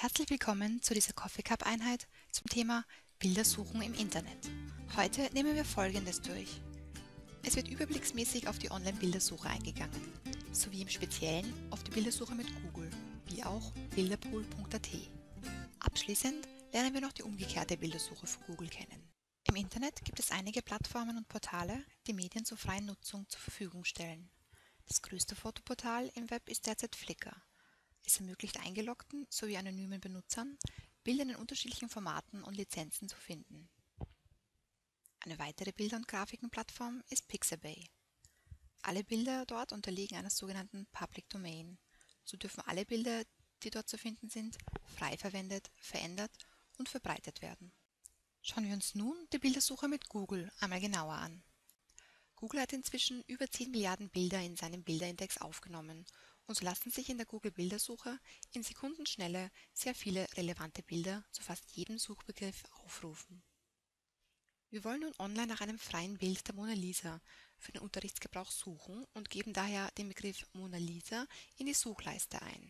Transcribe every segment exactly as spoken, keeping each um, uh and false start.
Herzlich willkommen zu dieser Coffee Cup Einheit zum Thema Bildersuchen im Internet. Heute nehmen wir Folgendes durch. Es wird überblicksmäßig auf die Online-Bildersuche eingegangen, sowie im Speziellen auf die Bildersuche mit Google, wie auch bilderpool punkt at. Abschließend lernen wir noch die umgekehrte Bildersuche für Google kennen. Im Internet gibt es einige Plattformen und Portale, die Medien zur freien Nutzung zur Verfügung stellen. Das größte Fotoportal im Web ist derzeit Flickr. Es ermöglicht eingeloggten sowie anonymen Benutzern, Bilder in unterschiedlichen Formaten und Lizenzen zu finden. Eine weitere Bilder- und Grafikenplattform ist Pixabay. Alle Bilder dort unterliegen einer sogenannten Public Domain. So dürfen alle Bilder, die dort zu finden sind, frei verwendet, verändert und verbreitet werden. Schauen wir uns nun die Bildersuche mit Google einmal genauer an. Google hat inzwischen über zehn Milliarden Bilder in seinem Bilderindex aufgenommen und so lassen sich in der Google-Bildersuche in Sekundenschnelle sehr viele relevante Bilder zu fast jedem Suchbegriff aufrufen. Wir wollen nun online nach einem freien Bild der Mona Lisa für den Unterrichtsgebrauch suchen und geben daher den Begriff Mona Lisa in die Suchleiste ein.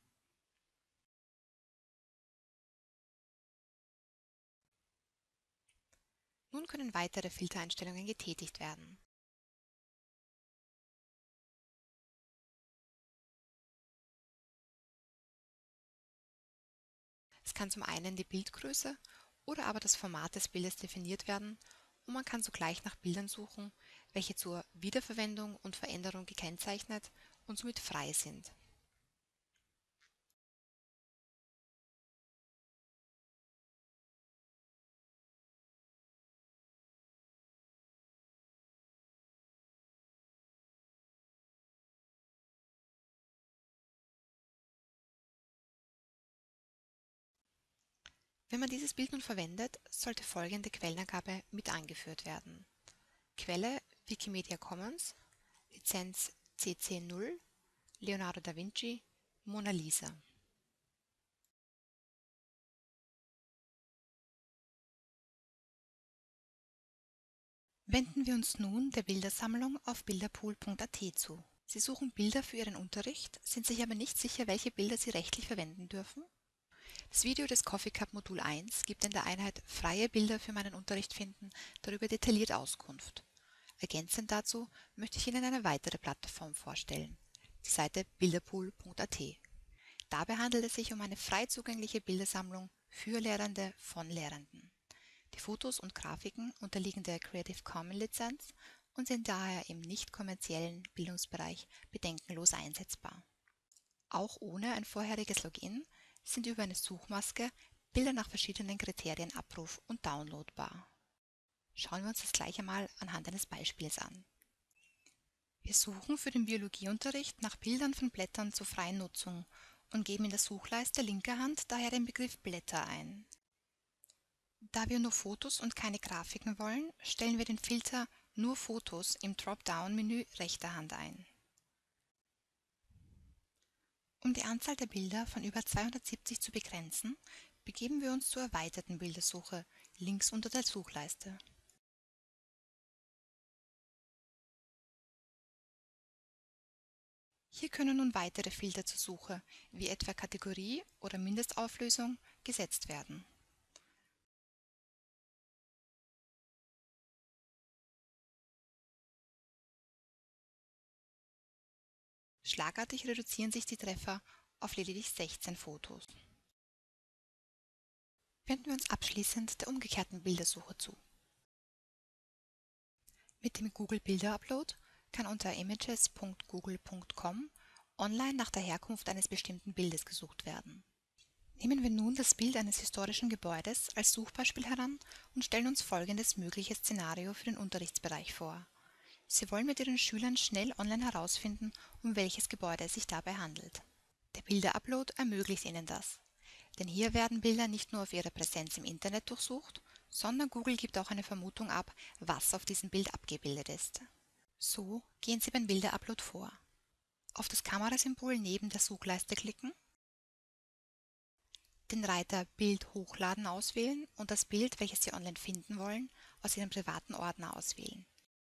Nun können weitere Filtereinstellungen getätigt werden. Es kann zum einen die Bildgröße oder aber das Format des Bildes definiert werden und man kann sogleich nach Bildern suchen, welche zur Wiederverwendung und Veränderung gekennzeichnet und somit frei sind. Wenn man dieses Bild nun verwendet, sollte folgende Quellenangabe mit angeführt werden. Quelle Wikimedia Commons, Lizenz C C null, Leonardo da Vinci, Mona Lisa. Wenden wir uns nun der Bildersammlung auf bilderpool punkt at zu. Sie suchen Bilder für Ihren Unterricht, sind sich aber nicht sicher, welche Bilder Sie rechtlich verwenden dürfen? Das Video des Coffee Cup Modul eins gibt in der Einheit Freie Bilder für meinen Unterricht finden darüber detailliert Auskunft. Ergänzend dazu möchte ich Ihnen eine weitere Plattform vorstellen, die Seite bilderpool punkt at. Dabei handelt es sich um eine frei zugängliche Bildersammlung für Lehrende von Lehrenden. Die Fotos und Grafiken unterliegen der Creative Commons Lizenz und sind daher im nicht kommerziellen Bildungsbereich bedenkenlos einsetzbar. Auch ohne ein vorheriges Login sind über eine Suchmaske Bilder nach verschiedenen Kriterien abruf- und downloadbar. Schauen wir uns das gleich einmal anhand eines Beispiels an. Wir suchen für den Biologieunterricht nach Bildern von Blättern zur freien Nutzung und geben in der Suchleiste linker Hand daher den Begriff Blätter ein. Da wir nur Fotos und keine Grafiken wollen, stellen wir den Filter Nur Fotos im Dropdown-Menü rechter Hand ein. Um die Anzahl der Bilder von über zweihundertsiebzig zu begrenzen, begeben wir uns zur erweiterten Bildersuche links unter der Suchleiste. Hier können nun weitere Filter zur Suche, wie etwa Kategorie oder Mindestauflösung, gesetzt werden. Schlagartig reduzieren sich die Treffer auf lediglich sechzehn Fotos. Wenden wir uns abschließend der umgekehrten Bildersuche zu. Mit dem Google Bilder Upload kann unter images punkt google punkt com online nach der Herkunft eines bestimmten Bildes gesucht werden. Nehmen wir nun das Bild eines historischen Gebäudes als Suchbeispiel heran und stellen uns folgendes mögliches Szenario für den Unterrichtsbereich vor. Sie wollen mit Ihren Schülern schnell online herausfinden, um welches Gebäude es sich dabei handelt. Der Bilderupload ermöglicht Ihnen das, denn hier werden Bilder nicht nur auf ihre Präsenz im Internet durchsucht, sondern Google gibt auch eine Vermutung ab, was auf diesem Bild abgebildet ist. So gehen Sie beim Bilderupload vor. Auf das Kamerasymbol neben der Suchleiste klicken, den Reiter Bild hochladen auswählen und das Bild, welches Sie online finden wollen, aus Ihrem privaten Ordner auswählen.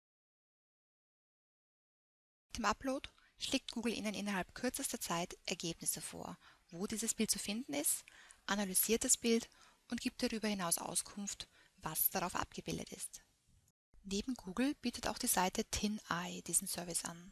Mit dem Upload schlägt Google Ihnen innerhalb kürzester Zeit Ergebnisse vor, wo dieses Bild zu finden ist, analysiert das Bild und gibt darüber hinaus Auskunft, was darauf abgebildet ist. Neben Google bietet auch die Seite TinEye diesen Service an.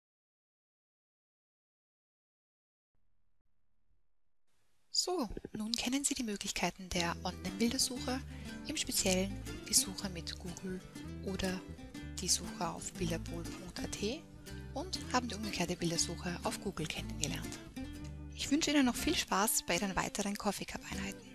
So, nun kennen Sie die Möglichkeiten der Online-Bildersuche, im Speziellen die Suche mit Google oder die Suche auf bilderpool punkt a t und haben die umgekehrte Bildersuche auf Google kennengelernt. Ich wünsche Ihnen noch viel Spaß bei Ihren weiteren Coffee Cup Einheiten.